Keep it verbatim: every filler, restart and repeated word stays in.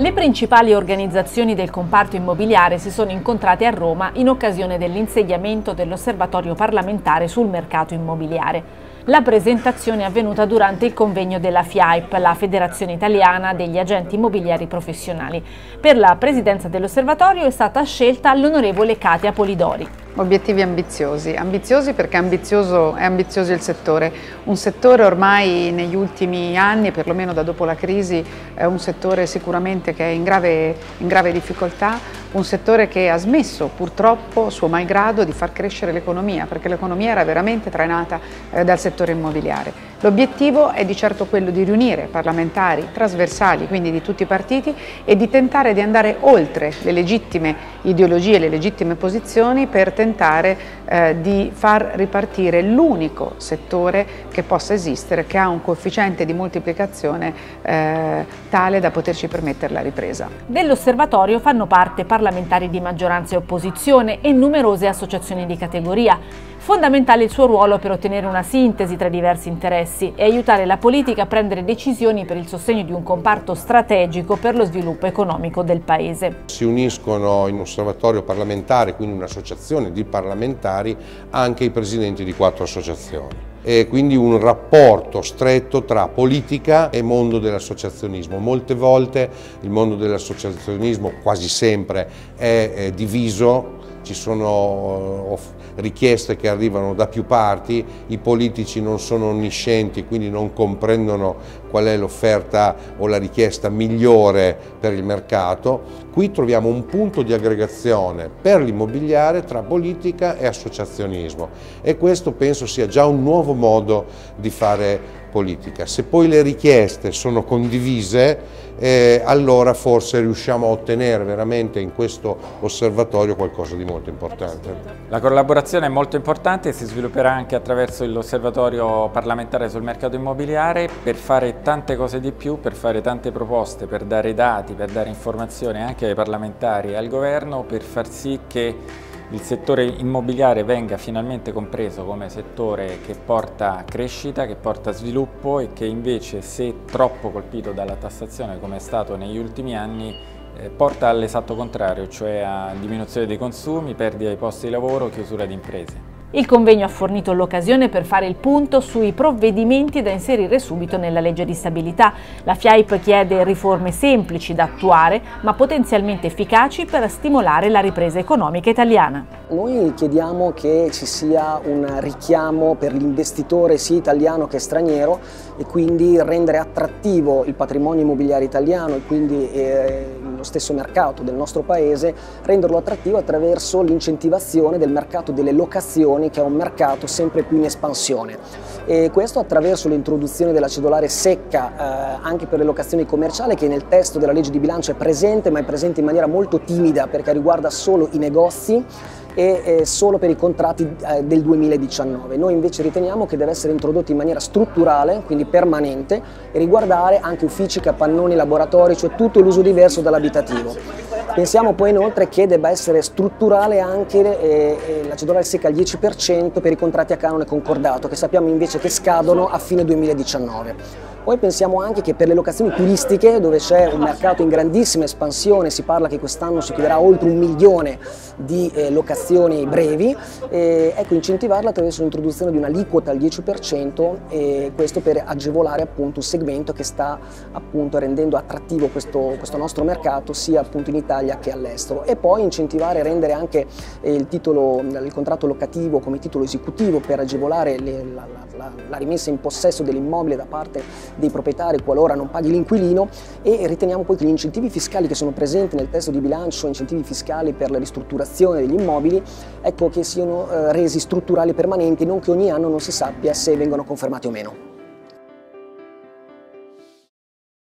Le principali organizzazioni del comparto immobiliare si sono incontrate a Roma in occasione dell'insediamento dell'Osservatorio parlamentare sul mercato immobiliare. La presentazione è avvenuta durante il convegno della F I A I P, la Federazione Italiana degli Agenti Immobiliari Professionali. Per la presidenza dell'Osservatorio è stata scelta l'onorevole Katia Polidori. Obiettivi ambiziosi, ambiziosi perché ambizioso, è ambizioso il settore, un settore ormai negli ultimi anni, perlomeno da dopo la crisi, è un settore sicuramente che è in grave, in grave difficoltà, un settore che ha smesso purtroppo, suo malgrado, di far crescere l'economia, perché l'economia era veramente trainata eh, dal settore immobiliare. L'obiettivo è di certo quello di riunire parlamentari trasversali, quindi di tutti i partiti, e di tentare di andare oltre le legittime ideologie, le legittime posizioni per tentare eh, di far ripartire l'unico settore che possa esistere, che ha un coefficiente di moltiplicazione eh, tale da poterci permettere la ripresa. Dell'osservatorio fanno parte parlamentari di maggioranza e opposizione e numerose associazioni di categoria. Fondamentale il suo ruolo per ottenere una sintesi tra diversi interessi e aiutare la politica a prendere decisioni per il sostegno di un comparto strategico per lo sviluppo economico del Paese. Si uniscono in un osservatorio parlamentare, quindi un'associazione di parlamentari, anche i presidenti di quattro associazioni. E quindi un rapporto stretto tra politica e mondo dell'associazionismo. Molte volte il mondo dell'associazionismo, quasi sempre, è, è diviso. Ci sono richieste che arrivano da più parti, i politici non sono onniscienti, quindi non comprendono qual è l'offerta o la richiesta migliore per il mercato. Qui troviamo un punto di aggregazione per l'immobiliare tra politica e associazionismo e questo penso sia già un nuovo modo di fare politica. Se poi le richieste sono condivise, eh, allora forse riusciamo a ottenere veramente in questo osservatorio qualcosa di molto importante. La collaborazione è molto importante e si svilupperà anche attraverso l'osservatorio parlamentare sul mercato immobiliare per fare tante cose di più, per fare tante proposte, per dare dati, per dare informazioni anche ai parlamentari e al governo, per far sì che il settore immobiliare venga finalmente compreso come settore che porta crescita, che porta sviluppo e che invece, se troppo colpito dalla tassazione come è stato negli ultimi anni, eh, porta all'esatto contrario, cioè a diminuzione dei consumi, perdita di posti di lavoro, chiusura di imprese. Il convegno ha fornito l'occasione per fare il punto sui provvedimenti da inserire subito nella legge di stabilità. La F I A I P chiede riforme semplici da attuare, ma potenzialmente efficaci per stimolare la ripresa economica italiana. Noi chiediamo che ci sia un richiamo per l'investitore sia italiano che straniero e quindi rendere attrattivo il patrimonio immobiliare italiano e quindi eh, lo stesso mercato del nostro paese, renderlo attrattivo attraverso l'incentivazione del mercato delle locazioni, che è un mercato sempre più in espansione. E questo attraverso l'introduzione della cedolare secca eh, anche per le locazioni commerciali, che nel testo della legge di bilancio è presente, ma è presente in maniera molto timida perché riguarda solo i negozi e eh, solo per i contratti eh, del duemiladiciannove. Noi invece riteniamo che deve essere introdotto in maniera strutturale, quindi permanente, e riguardare anche uffici, capannoni, laboratori, cioè tutto l'uso diverso dall'abitativo. Pensiamo poi inoltre che debba essere strutturale anche eh, la cedolare secca al dieci per cento per i contratti a canone concordato, che sappiamo invece che scadono a fine duemiladiciannove. Poi pensiamo anche che per le locazioni turistiche, dove c'è un mercato in grandissima espansione, si parla che quest'anno si chiuderà oltre un milione di eh, locazioni brevi, eh, ecco, incentivarla attraverso l'introduzione di un'aliquota al dieci per cento, eh, questo per agevolare appunto un segmento che sta appunto rendendo attrattivo questo, questo nostro mercato sia appunto in Italia che all'estero. E poi incentivare e rendere anche eh, il, titolo, il contratto locativo come titolo esecutivo per agevolare le, la, la, la rimessa in possesso dell'immobile da parte dei proprietari qualora non paghi l'inquilino, e riteniamo poi che gli incentivi fiscali che sono presenti nel testo di bilancio, incentivi fiscali per la ristrutturazione degli immobili, ecco, che siano eh, resi strutturali e permanenti, non che ogni anno non si sappia se vengono confermati o meno.